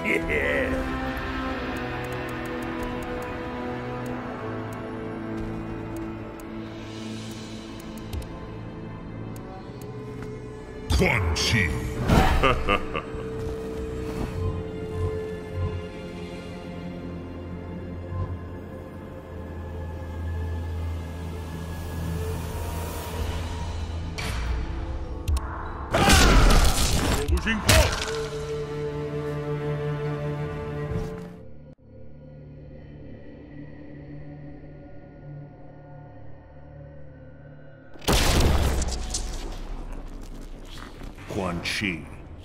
Yeah. Quan Chi. Quan Chi.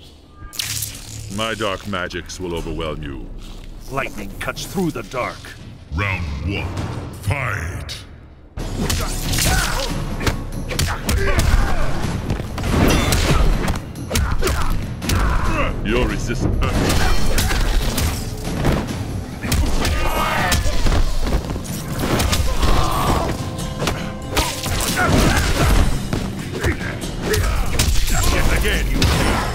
My dark magics will overwhelm you. Lightning cuts through the dark. Round 1. Fight! Your resistance. Again, you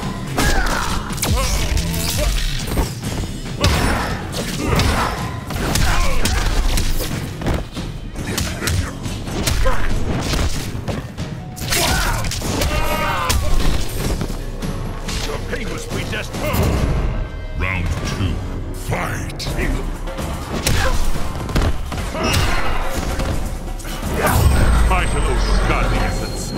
Your pain was predestined. Round 2. Fight! Fight to those godly essence.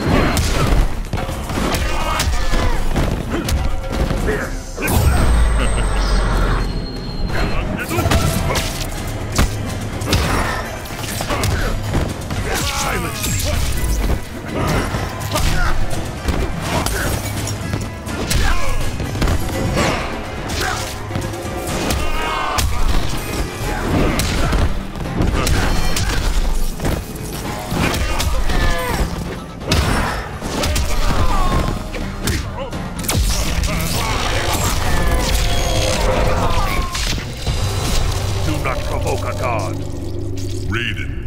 Do not provoke a god. Raiden.